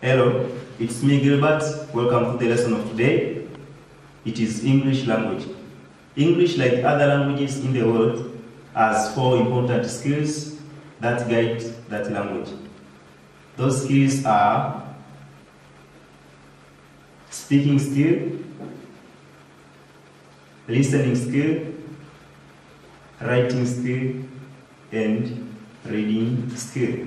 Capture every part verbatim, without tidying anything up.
Hello, it's me Gilbert. Welcome to the lesson of today. It is English language. English, like other languages in the world, has four important skills that guide that language. Those skills are speaking skill, listening skill, writing skill, and reading skill.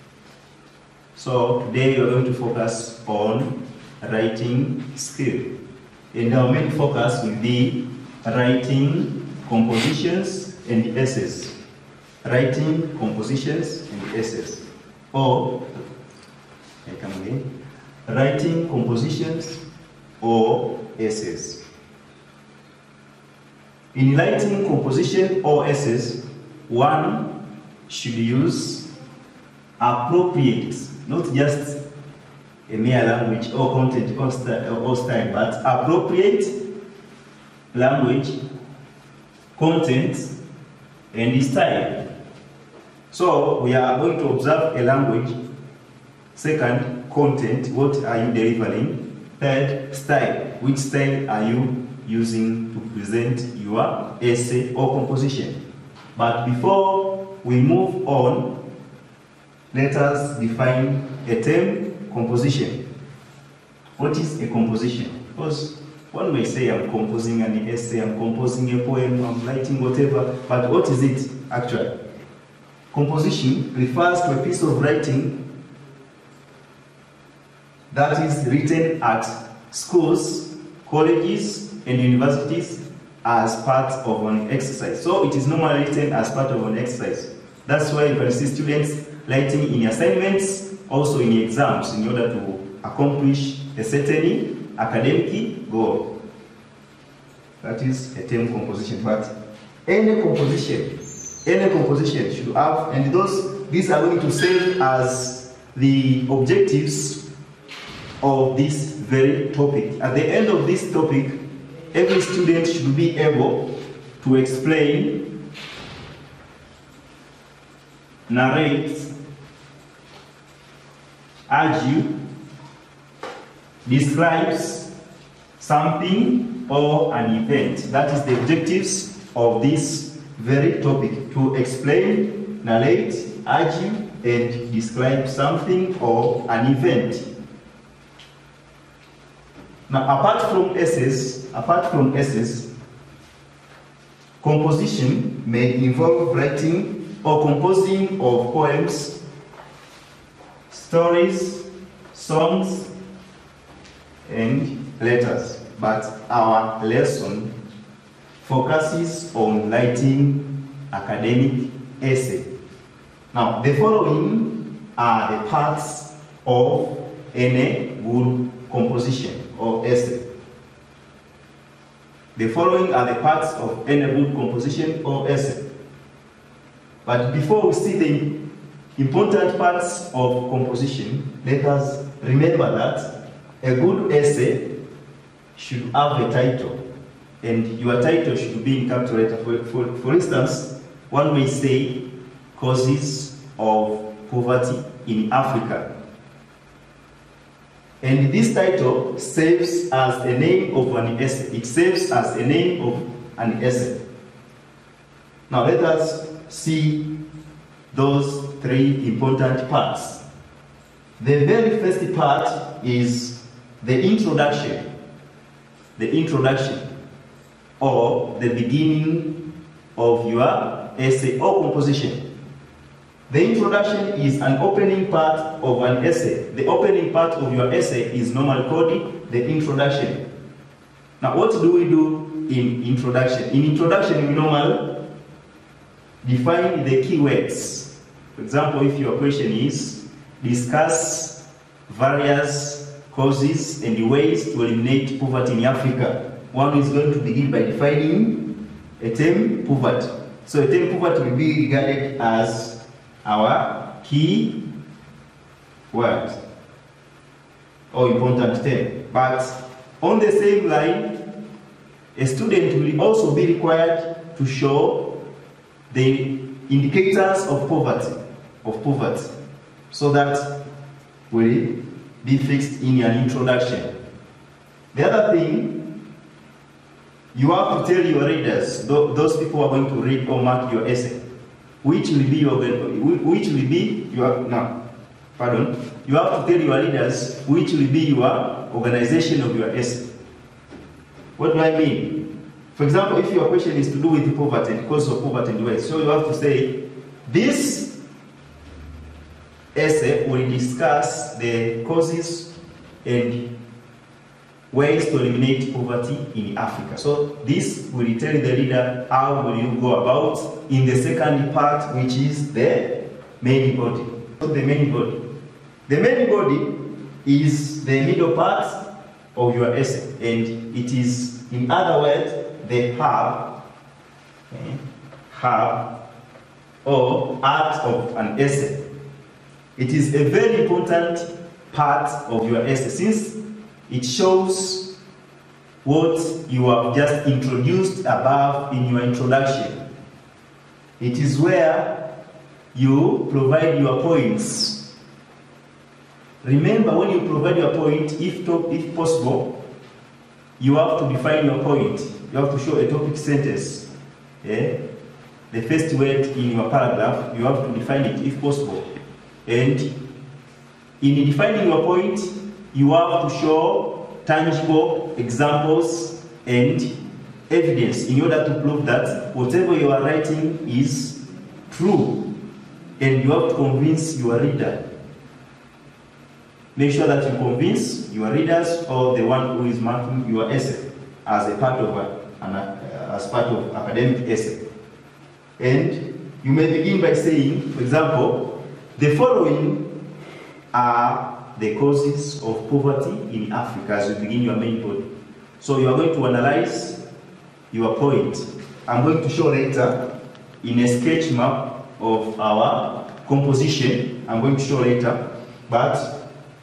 So today we are going to focus on writing skill. And our main focus will be writing compositions and essays. Writing compositions and essays. Or, I come again, writing compositions or essays. In writing composition or essays, one should use appropriate, not just a mere language or content or style, but appropriate language, content, and style. So we are going to observe a language. Second, content, what are you delivering? Third, style, which style are you using to present your essay or composition? But before we move on, let us define a term, composition. What is a composition? Because one may say I'm composing an essay, I'm composing a poem, I'm writing whatever, but what is it actually? Composition refers to a piece of writing that is written at schools, colleges, and universities as part of an exercise. So it is normally written as part of an exercise. That's why you can see students writing in assignments, also in exams, in order to accomplish a certain academic goal. That is a term composition. But any composition, any composition should have, and those these are going to serve as the objectives of this very topic. At the end of this topic, every student should be able to explain, narrate, argue, describes something or an event. That is the objectives of this very topic: to explain, narrate, argue, and describe something or an event. Now, apart from essays, apart from essays, composition may involve writing or composing of poems, stories, songs, and letters. But our lesson focuses on writing academic essay. Now, the following are the parts of any good composition or essay. The following are the parts of any good composition or essay. But before we see the important parts of composition, let us remember that a good essay should have a title, and your title should be in capital letter. For, for, for instance, one may say, Causes of Poverty in Africa. And this title serves as a name of an essay. It serves as a name of an essay. Now let us see those three important parts. The very first part is the introduction. The introduction, or the beginning of your essay or composition. The introduction is an opening part of an essay. The opening part of your essay is normally called the introduction. Now, what do we do in introduction? In introduction, we normally define the keywords. For example, if your question is, discuss various causes and ways to eliminate poverty in Africa, one is going to begin by defining a term, poverty. So a term poverty will be regarded as our key word or important term. But on the same line, a student will also be required to show the indicators of poverty, of poverty, so that we be fixed in your introduction. The other thing, you have to tell your readers, those people who are going to read or mark your essay, which will be your, which will be your, no, pardon, you have to tell your readers which will be your organization of your essay. What do I mean? For example, if your question is to do with poverty, the cause of poverty in the West, so you have to say, this essay will discuss the causes and ways to eliminate poverty in Africa. So this will tell the reader how will you go about in the second part, which is the main body. So the main body. The main body is the middle part of your essay, and it is, in other words, the hub, okay, hub or art of an essay. It is a very important part of your essay since it shows what you have just introduced above in your introduction. It is where you provide your points. Remember, when you provide your point, if, to, if possible, you have to define your point. You have to show a topic sentence. Yeah? The first word in your paragraph, you have to define it if possible. And in defining your point, you have to show tangible examples and evidence in order to prove that whatever you are writing is true. And you have to convince your reader. Make sure that you convince your readers or the one who is marking your essay as a part of a, an, uh, as part of academic essay. And you may begin by saying, for example, the following are the causes of poverty in Africa as you begin your main body. So you are going to analyze your point. I'm going to show later in a sketch map of our composition. I'm going to show later, but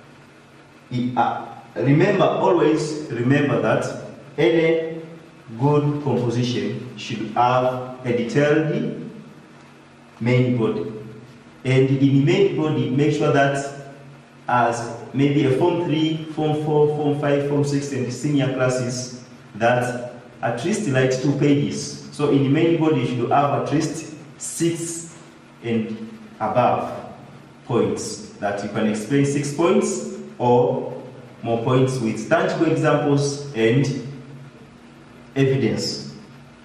it, uh, remember, always remember that any good composition should have a detailed main body. And in the main body, make sure that as maybe a Form three, Form four, Form five, Form six, and the senior classes, that at least like two pages. So in the main body, you should have at least six and above points, that you can explain six points or more points with tangible examples and evidence.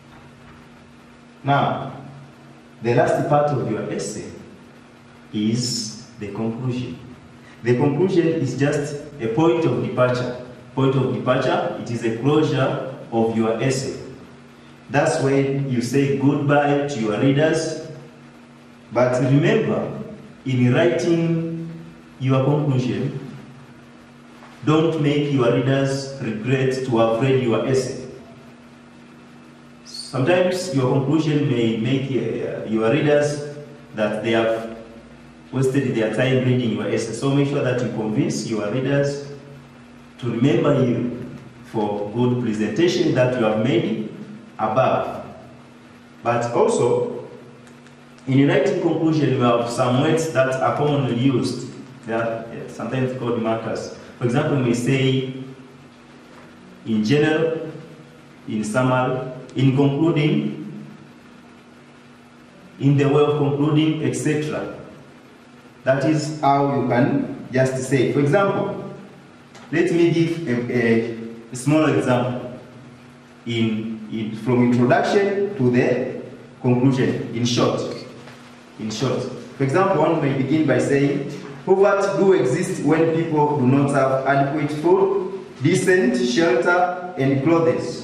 Now, the last part of your essay is the conclusion. The conclusion is just a point of departure. Point of departure, it is a closure of your essay. That's when you say goodbye to your readers. But remember, in writing your conclusion, don't make your readers regret to have read your essay. Sometimes your conclusion may make uh, your readers that they have wasted their time reading your essay. So make sure that you convince your readers to remember you for good presentation that you have made above. But also, in writing conclusion, you have some words that are commonly used. They are sometimes called markers. For example, we say in general, in summary, in concluding, in the way of concluding, et cetera. That is how you can just say. For example, let me give a, a small example in, in from introduction to the conclusion. In short, in short. For example, one may begin by saying, poverty do exist when people do not have adequate food, decent shelter, and clothes.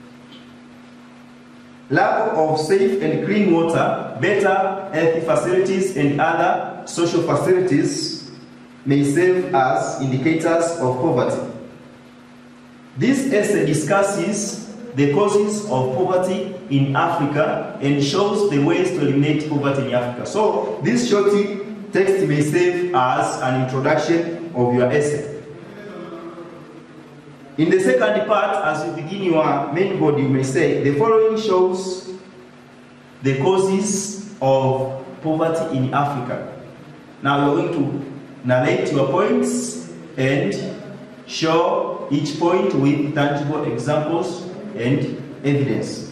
Lack of safe and clean water, better health facilities, and other social facilities may serve as indicators of poverty. This essay discusses the causes of poverty in Africa and shows the ways to eliminate poverty in Africa. So this short text may serve as an introduction of your essay. In the second part, as you begin your main body, you may say, the following shows the causes of poverty in Africa. Now you're going to narrate your points and show each point with tangible examples and evidence.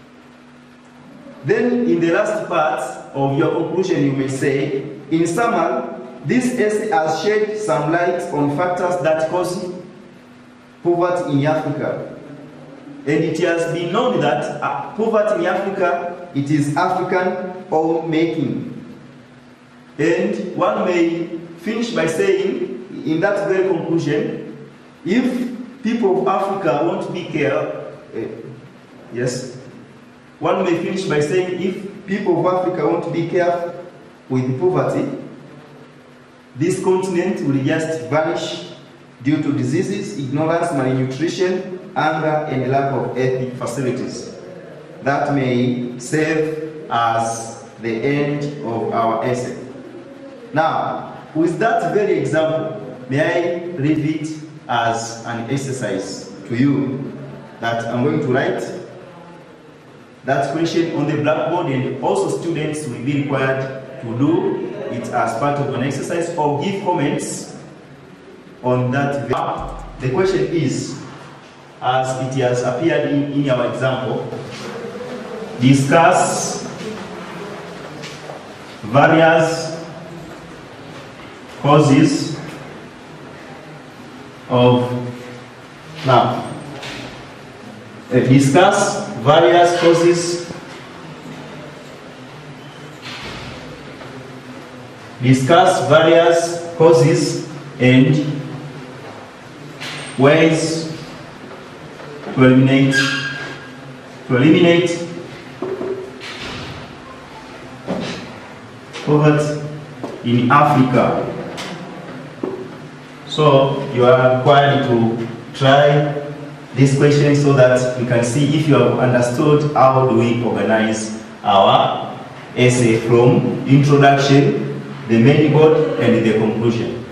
Then in the last part of your conclusion you may say, in summary, this essay has shed some light on factors that cause poverty in Africa. And it has been known that uh, poverty in Africa, it is African own making. And one may finish by saying, in that very conclusion, if people of Africa won't be careful, uh, yes, one may finish by saying, if people of Africa won't be careful with poverty, this continent will just vanish due to diseases, ignorance, malnutrition, hunger, and lack of ethnic facilities. That may serve as the end of our essay. Now, with that very example, may I leave it as an exercise to you that I'm going to write that question on the blackboard, and also students will be required to do it as part of an exercise or give comments on that. The question is, as it has appeared in, in our example, discuss various causes of now uh, discuss various causes discuss various causes and ways to eliminate to eliminate poverty in Africa. So you are required to try this question so that we can see if you have understood how do we organize our essay from introduction, the main board, and the conclusion.